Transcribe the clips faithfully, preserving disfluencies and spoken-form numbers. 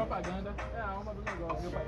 propaganda é a alma do negócio, meu pai.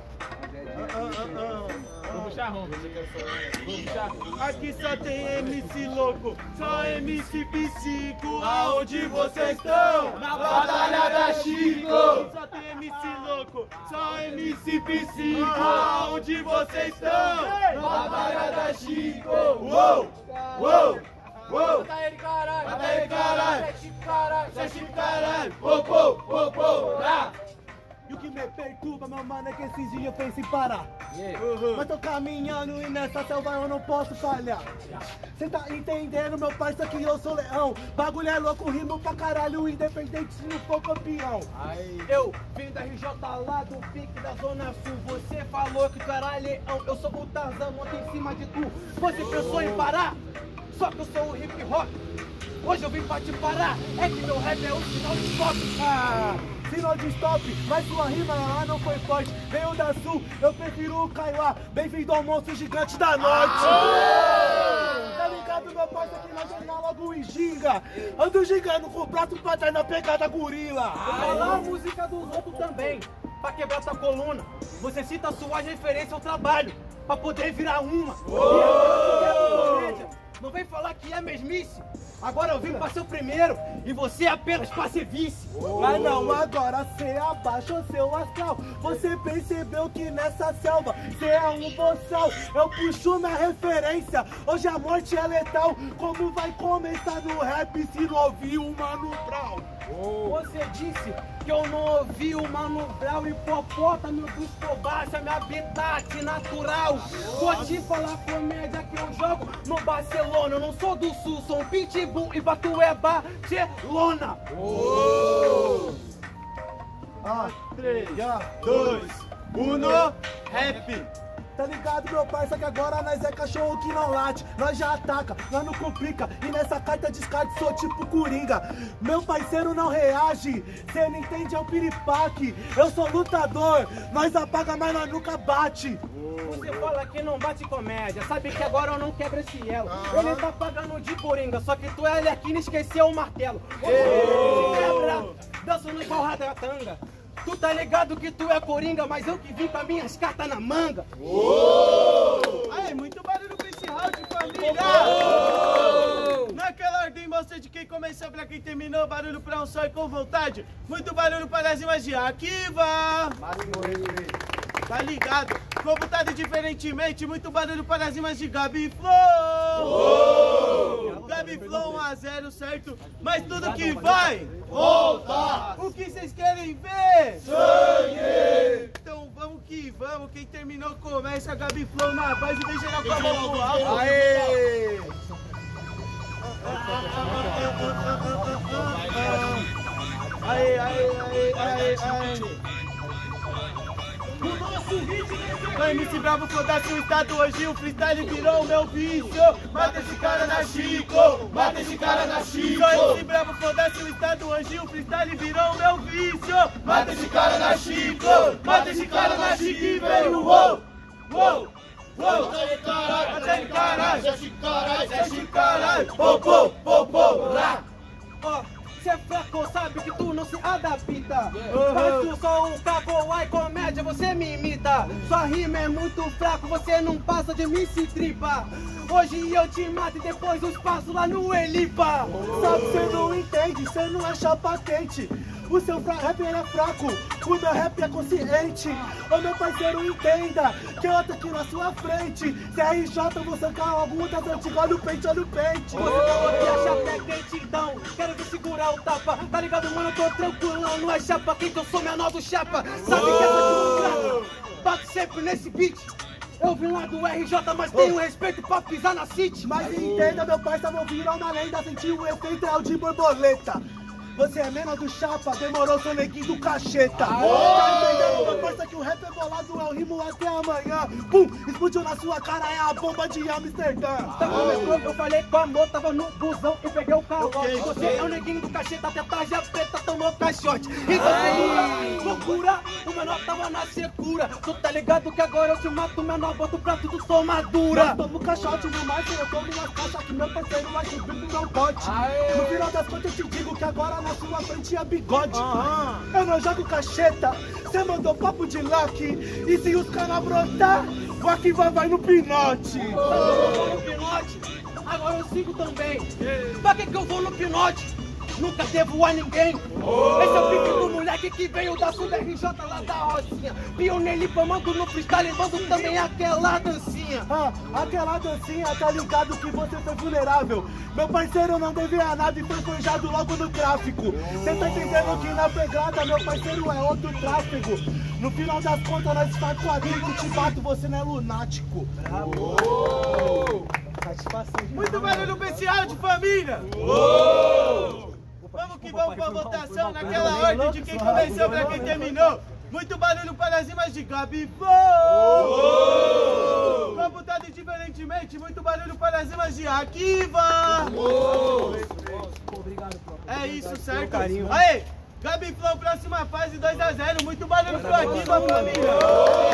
Vou puxar rom, vou puxar. Aqui só tem M C louco, só M C psico. Aonde vocês estão? Na Batalha da Chico. Só tem M C louco, só M C psico. Aonde vocês estão? Na Batalha da Chico. Uou, uou, uou. Mata ele, caralho. Mata ele, caralho. Sete caralho. Sete caralho. Pô, pô, pô, pô. Lá. E o que me perturba, meu mano, é que esses dias eu pensei em parar. Uhum. Mas tô caminhando e nessa selva eu não posso falhar. Cê tá entendendo, meu parça, que eu sou leão. Bagulho é louco, rimo pra caralho, independente se não for campeão. Aí. Eu vim da R J lá do pique da Zona Sul. Você falou que tu era leão, eu sou o Tarzan, monta em cima de tu. Você pensou em parar? Só que eu sou o hip hop. Hoje eu vim pra te parar. É que meu rap é o sinal de stop. Ah, sinal de stop, mas sua rima lá não foi forte. Veio da Sul, eu prefiro o Kaiowá. Bem-vindo ao monstro gigante da Norte. Ah! Tá ligado, meu parceiro, que nós jogar logo em ginga. Ando gingando com o braço pra trás na pegada gorila. Vou falar a música dos outros também, pra quebrar tua coluna. Você cita suas referências ao trabalho, pra poder virar uma. Oh! E agora tu quer não vem falar que é mesmice. Agora eu vim pra ser o primeiro e você apenas pra ser vice. Oh. Mas não, agora cê abaixou seu astral. Você percebeu que nessa selva cê é um boçal. Eu puxo minha referência, hoje a morte é letal. Como vai começar no rap se não ouvir o Mano Brown? Oh. Você disse que eu não ouvi o Mano Brown. Hipopótamo do Escobar, é meu habitat natural. Oh. Vou te falar comédia que eu jogo no Barcelona. Eu não sou do Sul, sou um pitbull e Batu é Barcelona. Oh. Ah, três, dois, um, rap. Tá ligado, meu parça, que agora nós é cachorro que não late. Nós já ataca, nós não complica. E nessa carta descarte sou tipo Coringa. Meu parceiro não reage, cê não entende, é um piripaque. Eu sou lutador, nós apaga, mas nós nunca bate. Você fala que não bate comédia, sabe que agora eu não quebro esse elo. Uhum. Ele tá pagando de Coringa, só que tu é Arlequina e esqueceu o martelo. Você quebra, dançando igual Ratatanga. Tu tá ligado que tu é Coringa, mas eu que vim com as minhas cartas na manga. Oh! Aí, muito barulho pra esse round, família! Oh! Naquela ordem, mostra de quem começou pra quem terminou, barulho pra um só e com vontade. Muito barulho para as rimas de Akiva! Tá ligado? Computado diferentemente, muito barulho para as rimas de Gabi Flow! Oh! Gabi Flow um a zero, certo? Mas tudo que vai voltar! O que vocês querem ver? Sangue! Então vamos que vamos, quem terminou começa, Gabi Flow na base e vem geral com a mão pro alto! Aê! Aê, aê, aê, aê, aê! O M C Bravo foda-se o estado, hoje o freestyle virou o meu vício. Mata esse cara na Chico, mata esse cara na Chico. O M C Bravo foda-se o estado, hoje o freestyle virou o meu vício. Mata esse cara na Chico, mata esse cara na Chico e veio uou, uou, uou. Mata ele caralho, mata ele caralho, sete caralho, sete caralho. Pô, pô, pô, pô, lá. Ó. Cê é fraco, sabe que tu não se adapta. Uhum. Mas tu só um cacoá e comédia, você me imita. Sua rima é muito fraco, você não passa de me se tripa. Hoje eu te mato e depois os passo lá no Elipa. Oh. Sabe, cê não entende, cê não é chapa quente. O seu rap é fraco, o meu rap é consciente. Ô meu parceiro, entenda que eu tô aqui na sua frente. C R J, vou sancar algum das antigas, olha o pente, olha o pente. Você falou que a chapa é quente, então quero ver segurar o tapa. Tá ligado, mano, eu tô tranquilão, não é chapa quente, eu sou menor do chapa. Sabe que essa de bato sempre nesse beat. Eu vim lá do R J, mas tenho respeito pra pisar na City. Mas entenda, meu parceiro, vou virar uma lenda, sentir o efeito é o de borboleta. Você é menor do chapa, demorou, sou neguinho do cacheta. Aô! Tá entendendo, meu parça, que o rap é bolado, é o rimo até amanhã. Pum, explodiu na sua cara, é a bomba de Amsterdã. Tá começou, eu falei com amor, tava no busão e peguei o calote. Okay, você okay. É o neguinho do cacheta, até tarja preta, tomou caixote. Então loucura, loucura, uma menor tava na secura. Tu tá ligado que agora eu te mato, menor, boto pra tudo tomadura. Eu tomo caixote no mar, eu tomo umas caixas que meu parceiro vai subir pro meu pote. No final das contas eu te digo que agora na sua frente é bigode. Eu não jogo cacheta, cê mandou papo de Loki. E se os caras brotar, o aqui vai, vai no pinote. Eu vou no pinote, agora eu sigo também. Pra que que eu vou no pinote? Nunca devo a ninguém. Esse é o pique do moleque que veio da Sub R J lá da Rocinha. Pioneiro mando no freestyle, mando também aquela dancinha. Ah, aquela dancinha, tá ligado que você foi vulnerável. Meu parceiro não devia nada e foi forjado logo no tráfico. Cê tá entendendo que na pegada meu parceiro é outro tráfego. No final das contas nós faz quadrilha e te bato, você não é lunático. Bravo! Satisfação. Muito barulho pra esse áudio, família! Uou! Vamos que vamos pra votação naquela ordem de quem começou pra quem terminou. Muito barulho para as rimas de Gabi Flow! Computado diferentemente, muito barulho para as rimas de Akiva! É isso, certo? Aê! Gabi Flow, próxima fase dois a zero. Muito barulho pro Akiva, família!